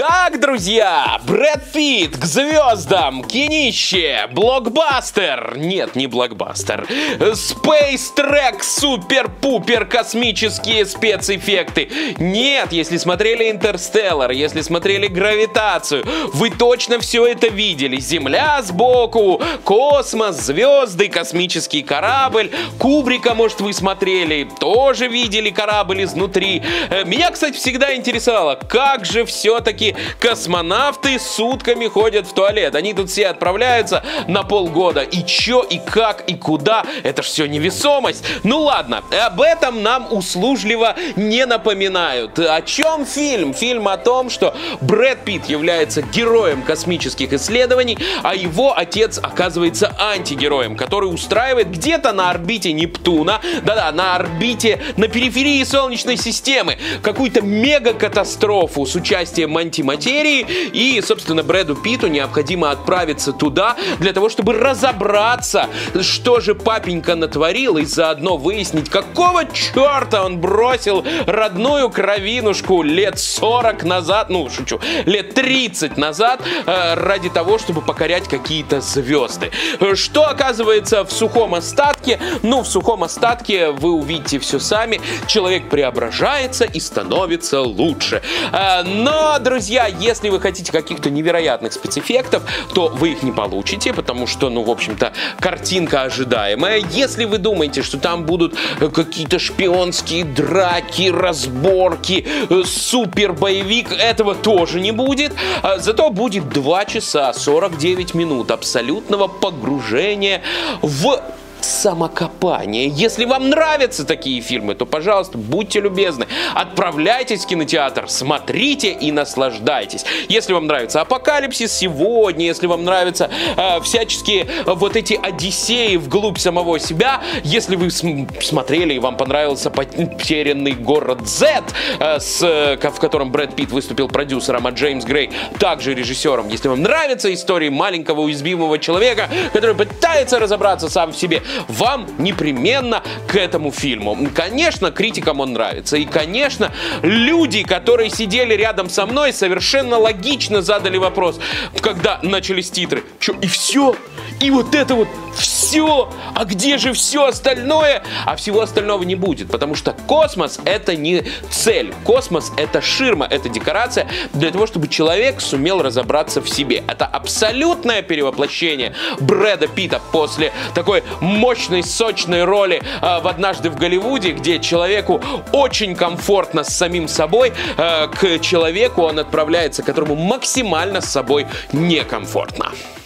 Так, друзья, Брэд Питт к звездам, кинище, блокбастер, нет, не блокбастер, Space Trek, супер-пупер космические спецэффекты. Нет, если смотрели Интерстеллар, если смотрели Гравитацию, вы точно все это видели. Земля сбоку, космос, звезды, космический корабль. Кубрика, может, вы смотрели, тоже видели корабль изнутри. Меня, кстати, всегда интересовало, как же все-таки космонавты сутками ходят в туалет. Они тут все отправляются на полгода. И чё, и как, и куда? Это ж все невесомость. Ну ладно, об этом нам услужливо не напоминают. О чем фильм? Фильм о том, что Брэд Питт является героем космических исследований, а его отец оказывается антигероем, который устраивает где-то на орбите Нептуна, да-да, на орбите, на периферии Солнечной системы, какую-то мега-катастрофу с участием антиматерии, и, собственно, Брэду Питту необходимо отправиться туда для того, чтобы разобраться, что же папенька натворил, и заодно выяснить, какого черта он бросил родную кровинушку лет 40 назад, ну, шучу, лет 30 назад, ради того, чтобы покорять какие-то звезды. Что оказывается в сухом остатке? Ну, в сухом остатке вы увидите все сами. Человек преображается и становится лучше. Но, друзья, если вы хотите каких-то невероятных спецэффектов, то вы их не получите, потому что, ну, в общем-то, картинка ожидаемая. Если вы думаете, что там будут какие-то шпионские драки, разборки, супер боевик, этого тоже не будет. Зато будет 2 часа 49 минут абсолютного погружения в самокопание. Если вам нравятся такие фильмы, то, пожалуйста, будьте любезны, отправляйтесь в кинотеатр, смотрите и наслаждайтесь. Если вам нравится «Апокалипсис сегодня», если вам нравятся всяческие вот эти одиссеи вглубь самого себя, если вы смотрели и вам понравился «Потерянный город Z», в котором Брэд Питт выступил продюсером, а Джеймс Грей также режиссером, если вам нравятся истории маленького уязвимого человека, который пытается разобраться сам в себе, вам непременно к этому фильму. Конечно, критикам он нравится. И, конечно, люди, которые сидели рядом со мной, совершенно логично задали вопрос, когда начались титры. Чё, и все? И вот это вот все? А где же все остальное? А всего остального не будет, потому что космос — это не цель. Космос — это ширма, это декорация для того, чтобы человек сумел разобраться в себе. Это абсолютное перевоплощение Брэда Питта после такой мощной, сочной роли в «Однажды в Голливуде», где человеку очень комфортно с самим собой, к человеку он отправляется, которому максимально с собой некомфортно.